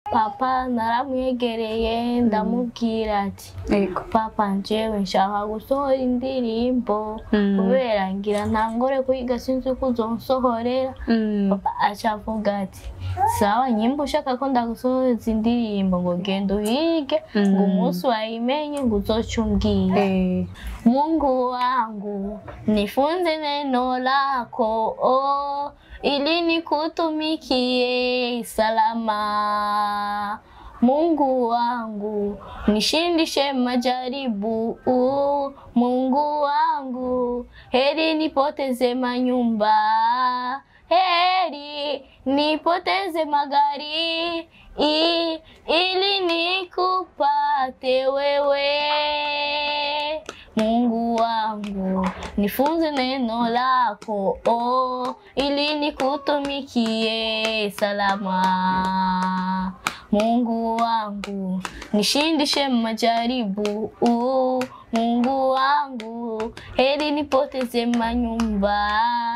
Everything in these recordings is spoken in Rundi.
papa naramwegereye ndamubwira ati papa njyewe nshaka gusohora indirimbo kubera ngira ntangore kwiga sinzi ko uzonsohorera. Papa acavuga ati sawa nyimba ushaka ko ndagusohoreza indirimbo ngo genda uhige ngo umunsi wayimenye ngo uzoce umbwire. Mungu wangu nifunze neno lako ili nikutumikie salama. Mungu wangu nishindishe majaribu. Mungu wangu heri nipoteze manyumba, heri nipoteze magari ili nikupate wewe. Mungu wangu nifunze neno lako ili nikutumikie salama. Mungu wangu nishindishe majaribu. Mungu wangu heri nipoteze manyumba.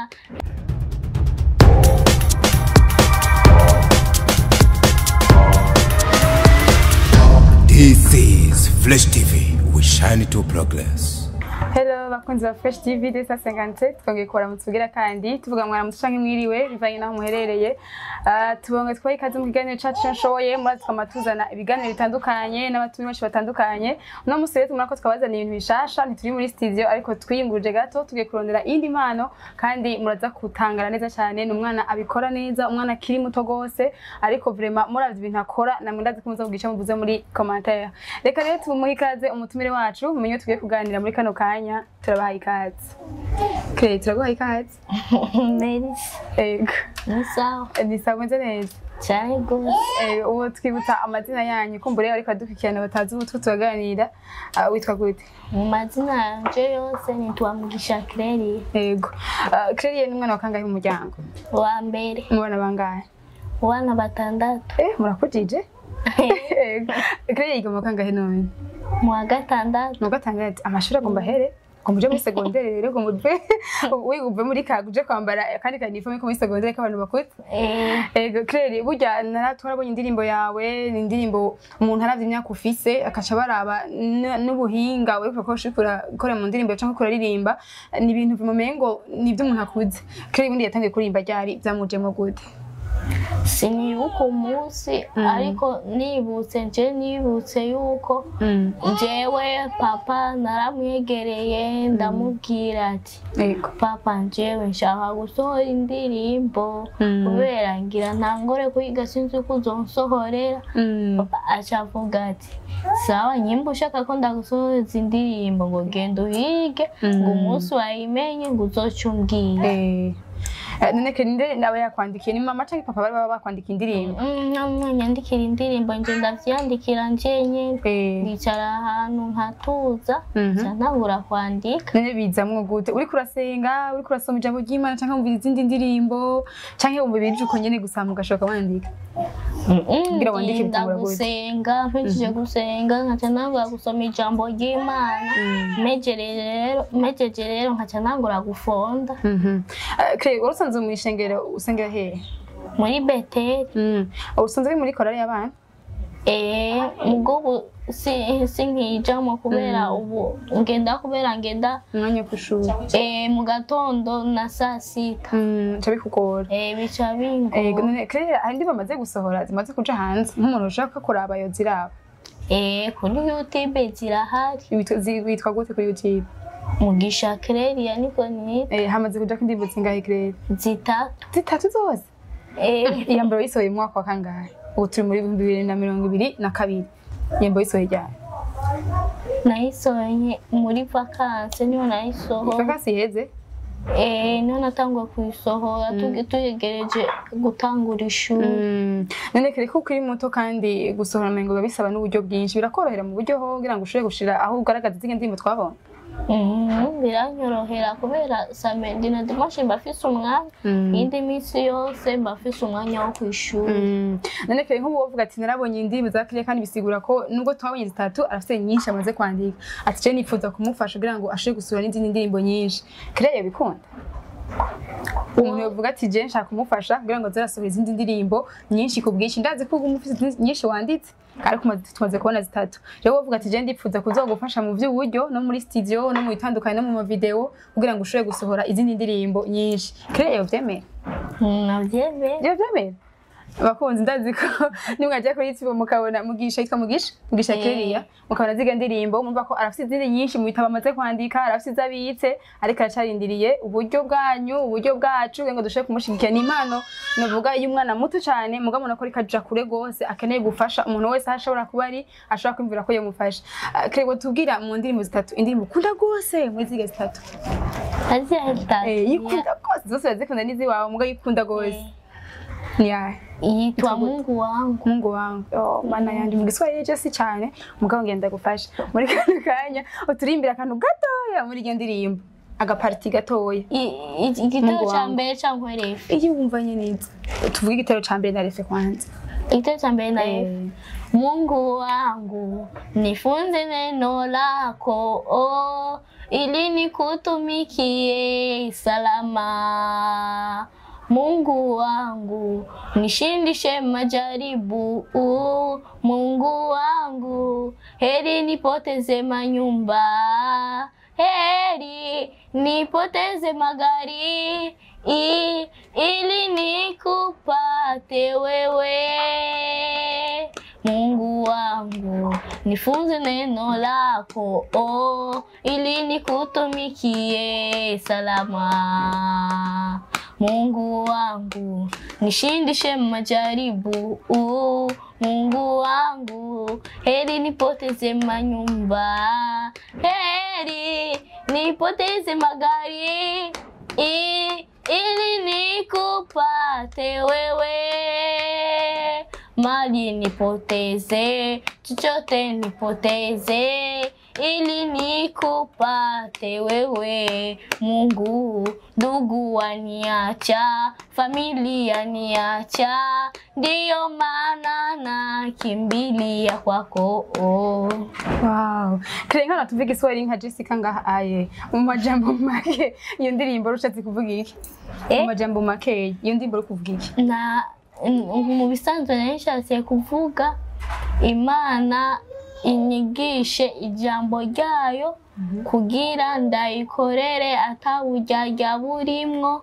This is Flash TV. We shine to progress. Hello bakunzi ba Fresh TV 257 twongeye kora mutsugira kandi tuvuga mwana mutushange mwiriwe bivanye naho muherereye. Tubonge twaye ikaze mu kiganiro cyacu nshoye muri twamatuzana ibiganiro bitandukanye n'abatumi benshi batandukanye. Uno musi rero tumurako twabazana ibintu bishasha ntituri muri studio ariko twiyunguruje gato tugiye kurondera indi mpano kandi muraza kutangara neza cyane. N'umwana abikora neza, umwana kiri muto gose ariko vraiment muravye ibintu akora namwe ndazi kumuza kugisha muvuze muri commentaire. Reka rero tumuhe ikaze umutumire wacu mumenye tugiye kuganira muri kano kanya. Turabaha ikaze. Okay, turaguha ikaze. Meris. Nisawa. Nisawa neza. Cyane gose. Uwo twibutsa amazina yanyu kumbure ariko adufikirana batazi ubu tuganira. Witwa gute? Mu mazina yanje yose nitwa Mugisha Claire. Yego. Claire ni mwana wa kangahe mu muryango? Wa mbere. Mwana bangahe? Wana batandatu. Murakujije? Claire yiga mu kangahe none? Mu wa gatandatu. Mu gatandatu amashuri agomba here? Kumuje muri secondaire rero gombe wiguve muri kaguje kwambara kandi kaniforme ko muri secondaire k'abantu bakute. Claire burya naratwarabonye indirimbo yawe, ni indirimbo umuntu aravye imyaka ufise akaca baraba n'ubuhinga we kuko ushikura gukora mu ndirimbo cyangwa kuraririmba ni ibintu bimumengo nivyo umuntu akuze. Claire ubundi yatangiye kuririmba ryari byamujemo gute? Sinibuka umunsi ariko nibutse yuko njyewe papa naramwegereye ndamubwira ati papa njyewe nshaka gusohora indirimbo kubera ngira ntangore kwiga sinzi ko uzonsohorera. Papa acavuga ati sawa nyimba ushaka ko ndagusohoreza indirimbo ngo genda uhige ngo umunsi wayimenye ngo uzoce umbwire. None kende nawe yakwandikiye ni mama cyangwa papa bari bakwandika indirimbo? Nyandikira indirimbo nje ndavyandikira njenye bicara ahantu nkatuza cyantangura kwandika. None bizamwe gute? Uri kurasenga, uri kurasoma ijambo ry'Imana cyangwa umvira izindi ndirimbo cyangwa umva bije uko nyene gusa mugashoka wandika? Ngira wandike bitangura gute? Gusenga, mpejije gusenga nkaca nangura gusoma ijambo ry'Imana. Mejeje rero nkaca nangura gufonda. Claire urusanzwe mu ishengero usengera hehe? Muri Beteli. Urusanzwe muri korali y'abana? Mugo sinkijamo kubera ubu ngenda umwanya kushuri. Mu gatondo na saa sita. Cabikugora. Bica bingo. None Claire andi bamaze gusohora zimaze kuja hanze nk'umuntu ushaka kuraba yo ziraba? Kuri YouTube zirahari. Witwa gute kuri YouTube? Mugisha Claire niko ni. Hamaze kuja kindi zingahe Claire? Zitatu zose. Iyambaro yisohoye mu mwaka wa kangahe? Ubu turi muri 2022. Iyambaro yisohoye ryari? Nayisohoye muri vacances niho nayisohoye. Vacances iheze? Niho natangwa kuyisohora tugereje gutangura ishuri. None Claire ko kuri muto kandi gusohora mengo babisaba n'uburyo bwinshi birakorohera mu buryo ho kugira ngo ushire gushira aho ugaragaza izindi ndimo twabona? Biranyorohera kubera samedi na dimanche mbafise umwanya indi minsi yose mbafise umwanya wo kwishura. None Claire nk'ubu wovuga ati narabonye indirimbo za Claire kandi bisigura ko nubwo twabonye zitatu arafite nyinshi amaze kwandika ati je nifuza kumufasha kugira ngo ashire gusura n'izindi ndirimbo nyinshi. Claire yabikunda? umuntu yovuga ati je nshaka kumufasha kugira ngo zarasohora izindi ndirimbo nyinshi ku bwinshi ndazi ko umufite nyinshi wanditse ariko tumaze kubona zitatu rero wovuga ati je ndipfuza kuzogufasha mu by'uburyo no muri studio no mu bitandukanye no mu video kugira ngo ushobore gusohora izindi ndirimbo nyinshi Claire yovyemera yovyemera abakunzi ndazi ko nimwaje kuri YouTube mukabona mugisha yitwa mugisha Claire mukabona ziga ndirimbo mumva ko arafite izindi nyinshi mu bitabo amaze kwandika arafite izabitse ariko aracarindiriye uburyo bwanyu uburyo bwacu ngo dushobore kumushigikira ni impano novuga iyo umwana muto cyane mugabona ko rikaja kure gose akeneye gufasha umuntu wese ashobora kuba ari ashobora kwimvira ko yomufasha Claire tubwira mu ndirimbo zitatu indirimbo ukunda gose muri ziga zitatu yikunda gose zose yazikunda nizi wawe muga yikunda gose Yeah. Yitwa Mungu wangu. Mungu wangu. Oh, mana yandi mu Giswahili cyose cyane mugabo ngenda gufasha. Muri kano kanya uturimbira akantu gatoya muri iyo ndirimbo. Agaparti gatoya. Igitero ca mbere cyangwa refe. Iyo wumvanye neza. Tuvuge igitero ca mbere na refe kwanza. Igitero ca mbere na refe. Mungu wangu nifunze neno lako ili nikutumikie salama. Mungu wangu nishindishe majaribu Mungu wangu heri nipoteze manyumba heri nipoteze magari ili nikupate wewe Mungu wangu nifunze neno lako ili nikutumikie salama Mungu wangu nishindishe majaribu Mungu wangu heri nipoteze manyumba heri nipoteze magari ili nikupate wewe mali nipoteze chochote nipoteze ili nikupate wewe Mungu ndugu waniacha familia niacha ndio maana nakimbilia kwako Wow Claire nkana tuvuga Kiswahili nka Jessica ngaha aye mu majambo make iyo ndirimbo rushatse kuvuga iki mu majambo make iyo ndirimbo kuvuga iki na mu bisanzwe nashatse kuvuga Imana inyigishe ijambo ryayo kugira ndayikorere ataburyarya burimwo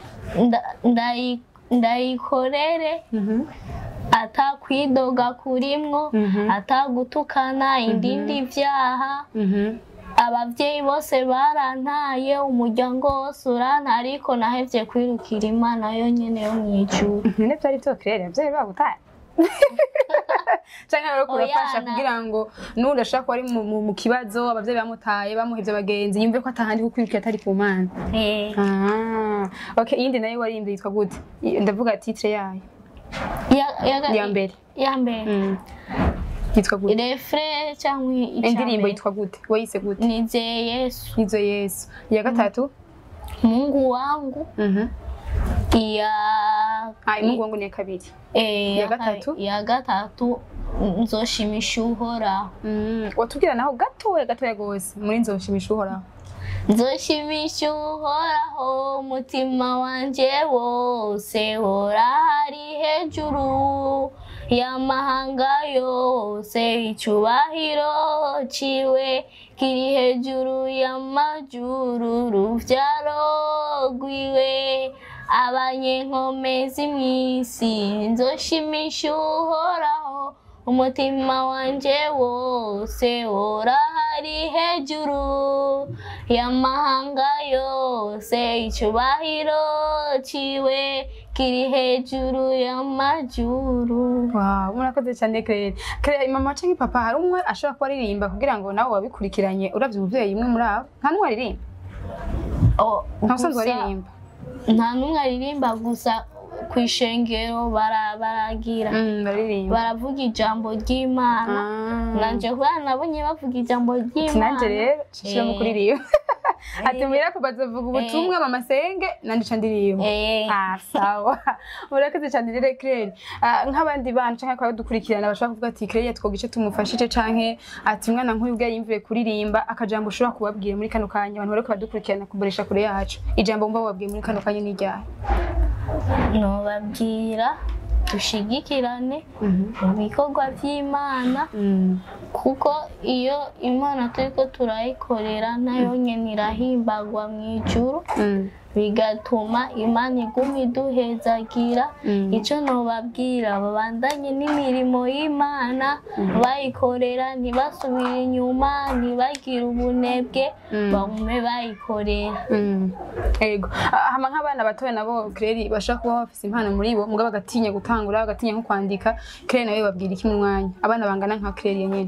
ndayikorere atakwidoga kurimwo atagutukana indindi vyaha abavyeyi bose barantaye umuryango wose uranta ariko nahevye kwirukira Imana yo nyene yo mwijuru ne byari byo Claire byari bagutaye cyangwa rero kurafasha kugira ngo nurashaka ko ari mu kibazo abavyeyi bamutaye bamuhevye abagenzi yumve ko atahandi kukwirukira atari ku Mana okay yindi nayo wari yitwa gute ndavuga titre yayo ya mbere yitwa gute refre cyangwa indirimbo yitwa gute wayise gute nize Yesu ya gatatu Mungu wangu Mungu wangu ni kabiri ya gatatu nzoshimisha uhoraho watubwira naho gatoya gose muri nzoshimisha uhoraho nzoshimisha uhoraho umutima wanje wose hora hari hejuru y'amahanga yose icubahiro ciwe kiri hejuru y'amajuru ruvyaro rwiwe abanyenkomezi mw'isi nzoshimisha uhoraho umutima wanje wose hora hari hejuru y'amahanga yose icubahiro ciwe kiri hejuru y'amajuru wow murakoze cyane Claire mama canke papa hari umwe ashobora kuba aririmba kugira ngo nawe wabikurikiranye uravye umuvyeyi imwe muri abo nta numwe aririmba nta numwe aririmba gusa kwishengero baragira baravuga ijambo ry'Imana nanje kubana nabonye bavuga ijambo ry'Imana nanje rero shishira mu kuririmba ati muhira ko bazovuga ubutumwa mama senge nandica ndirimba sawa murakoze cyane rero Claire nk'abandi bana canke kwa dukurikirana bashaka kuvuga ati Claire twogice tumufashije canke ati mwana nk'uyu bwa yimvuye kuririmba akajambo ushobora kubabwira muri kano kanya abantu bariko badukurikirana kuboresha kure yacu ijambo mba wabwiye muri kano kanya ni ryahe no babwira dushigikirane mu bikorwa by'Imana kuko iyo Imana turiko turayikorera nayo nyene irahimbagwa mu ijuru bigatuma Imana iguma iduhezagira ico nobabwira babandanye n'imirimo y'Imana bayikorera ntibasubire inyuma ntibagire ubunebwe bagume bayikorera ego hama nk'abana batoya nabo Claire bashaka kuba bafise impano muri bo mugabo bagatinya gutangura bagatinya nko kwandika Claire nawe babwira iki mu mwanya abana bangana nka Claire nyene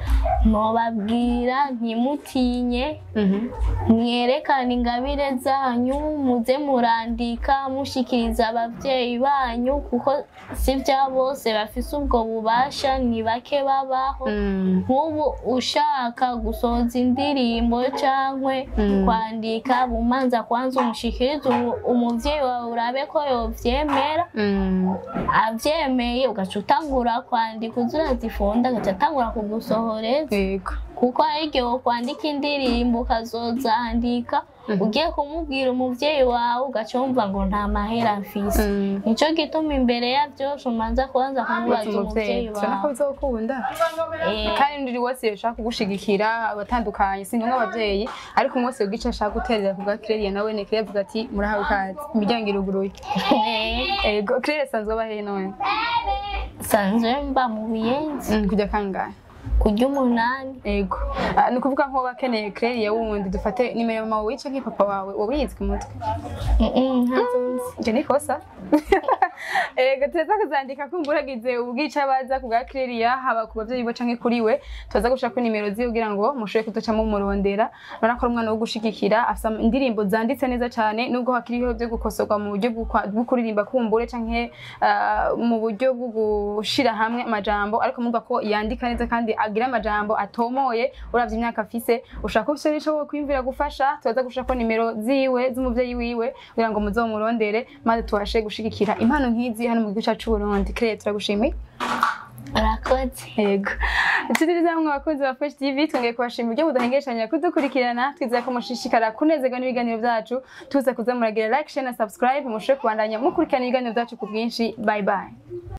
nobabwira ntimutinye mwerekane ingabire zanyu muze murandika mushikiriza abavyeyi banyu kuko si vya bose bafise ubwo bubasha ni bake babaho nk'ubu ushaka gusoza indirimbo cankwe kwandika bumanza kwanza umushikiriza umuvyeyi wawe urabe ko yovyemera avyemeye ugaca utangura kwandika uzirazifunda agaca atangura kugusohoreza kuko igihe wokwandika indirimbo ukazozandika ugiye kumubwira umuvyeyi wawe ugaca wumva ngo nta mahera mfise nico gituma imbere ya vyose umanza kubanza kumubaza umuvyeyi wawe nako bizokunda kandi ndiri wese yashaka kugushigikira abatandukanye singo nk'abavyeyi ariko umwese ugica ashaka guterera ku bwa Claire nawe ne Claire avuga ati murahawe kazi imiryango iruguruye ego Claire sanzwe abahe none sanzwe mba mu Buyenzi kujya kangahe kujya 8 ego nukuvuga nko bakeneye Claire ya wundi dufate nimero mama wica nk'ipapa wawe wabizwe umutwe je nikosa ego tuza kuzandika kumburagize ubwica baza ku bwa Claire haba ku bavyeyi bo canke kuri we tuza gushaka nimero ziyo kugira ngo mushoye kudocamo umurondera nona ko umwana wo gushigikira afisa indirimbo zanditse neza cyane nubwo hakiriho byo gukosorwa mu buryo bwo kuririmba kumbure canke mu buryo bwo gushira hamwe amajambo ariko mumva ko yandika neza kandi agira amajambo atomoye uravye imyaka afise ushaka ubishoboye kwimvira gufasha tuza gushaka nimero ziwe z'umuvyeyi wiwe kugira ngo muzomurondere maze tuwashe gushigikira impano nkizi hano mu gihugu cyacu Burundi Claire turagushimiye arakoze yego Inshuti zamwe bakunzi ba Fresh TV twongeye kubashimira ibyo mudahengeshanya kudukurikirana twizeye ko mushishikara kunezerwa n'ibiganiro byacu tuza kuza muragira like share na subscribe mushobore kubandanya mukurikirana ibiganiro byacu ku bwinshi bye bye